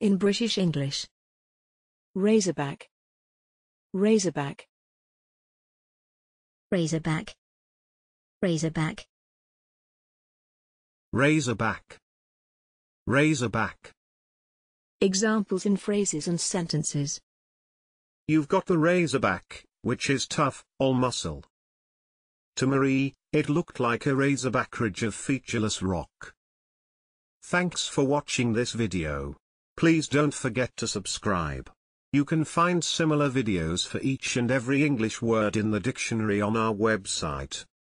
In British English. Razorback. Razorback. Razorback. Razorback. Razorback. Razorback. Examples in phrases and sentences. You've got the razorback, which is tough, all muscle. To Marie, it looked like a razorback ridge of featureless rock. Thanks for watching this video. Please don't forget to subscribe. You can find similar videos for each and every English word in the dictionary on our website.